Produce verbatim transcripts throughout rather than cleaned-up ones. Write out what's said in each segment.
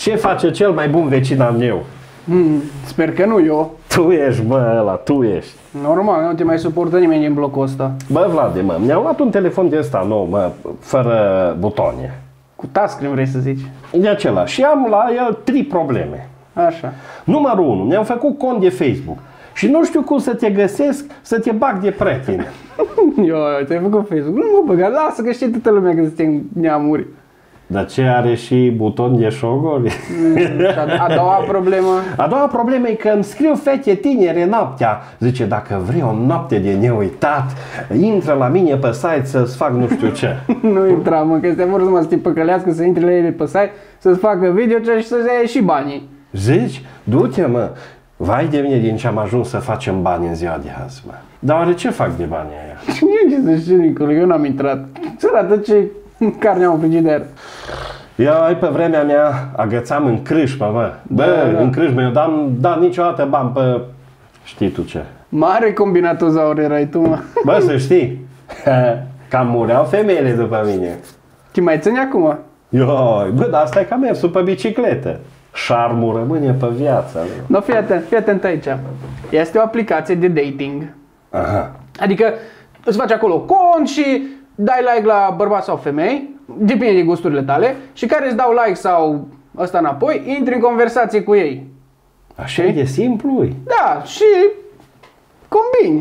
Ce face cel mai bun vecin al meu? Hmm, sper că nu eu. Tu ești, bă, ăla, tu ești. Normal, nu te mai suportă nimeni din blocul ăsta. Bă, Vlade, mă, mi-am luat un telefon de ăsta nou, mă, fără butoane. Cu touchscreen vrei să zici? E acela. Și am la el trei probleme. Așa. Numărul unu, mi-am făcut cont de Facebook. Și nu știu cum să te găsesc, să te bag de prieten. Eu, ți-ai făcut Facebook. Nu mă băga, lasă că știe toată lumea că suntem neamuri. Dar ce are și buton de șogori? Mm, a doua problemă? A doua problemă e că îmi scriu fete tinere noaptea. Zice, dacă vrei o noapte de neuitat, intră la mine pe site să-ți fac nu știu ce. Nu intra, mă, că este vor numai să te păcălească, să intri la ele pe site, să-ți facă video și să-ți ia și banii. Zici? Du-te, mă. Vai de mine din ce am ajuns să facem bani în ziua de azi, mă. Dar oare ce fac de banii aia? Ce să știu, Nicole, eu n-am intrat. Să arată ce carne am în frigider. Eu, pe vremea mea, agățam în crâșmă, mă. Bă, Da, da. în crâșmă, eu n-am dat niciodată bani pe... Știi tu ce? Mare combinatozaur erai tu, mă. Bă, să știi, cam mureau femeile după mine. Te mai ține acum? Ioi, bă, dar asta e ca mersul pe bicicletă. Șarmul rămâne pe viață. No, fii atent, fii atent aici. Este o aplicație de dating. Aha. Adică îți faci acolo cont și dai like la bărbați sau femei, depinde de gusturile tale, și care îți dau like sau ăsta înapoi, intri în conversație cu ei. Așa e de simplu, ui. Da, și combini.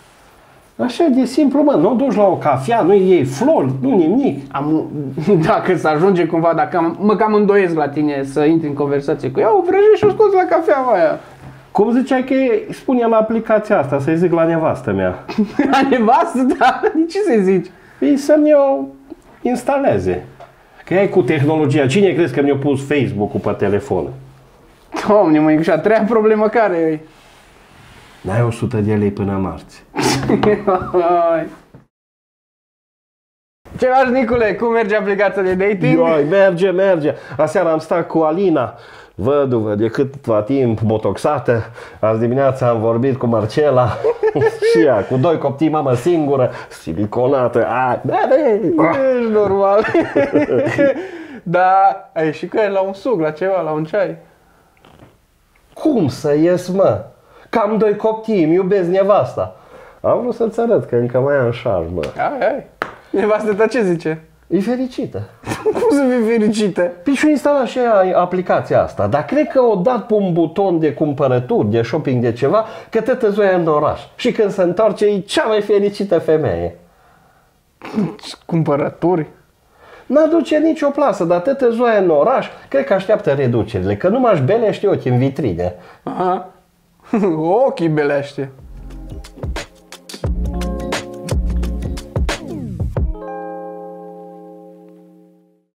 Așa de simplu, mă, nu o duci la o cafea, nu iei flori, nu nimic. Am, dacă se ajunge cumva, dacă am, mă cam îndoiesc la tine să intri în conversație cu ea, o vrăjești și o scoți la cafea aia. Cum ziceai că spune la aplicația asta, să-i zic la nevastă mea. La nevastă, da? De ce să-i zici? Păi să-mi o instaleze. Că e cu tehnologia. Cine crezi că mi-a pus Facebook-ul pe telefon? Doamne, măi, și a treia problemă care e? N-ai o sută de lei până marți. Ce faci, Nicule? Cum merge aplicația de dating? Ioi, merge, merge. Aseară am stat cu Alina, văduvă de câtva timp, botoxată. Azi dimineața am vorbit cu Marcela și ea, cu doi copii, mamă singură, siliconată. A, da, da, Ești normal. Da, ai ieșit cu el la un suc, la ceva, la un ceai. cum să ies, mă? Cam doi copii, îmi iubesc nevasta. Am vrut să-ți arăt că încă mai am șarm, mă. Ai, ai. Nevastă ta ce zice? E fericită. Cum să fii fericită? Păi și-o instalat și ea aplicația asta, dar cred că o dat pe un buton de cumpărături, de shopping, de ceva, că tătă Zoia în oraș. Și când se întoarce, e cea mai fericită femeie. Cumpărături? N-aduce nicio plasă, dar tătă Zoia în oraș, cred că așteaptă reducerile, că nu m-aș belește ochii în vitrine. Aha. Ochii belește.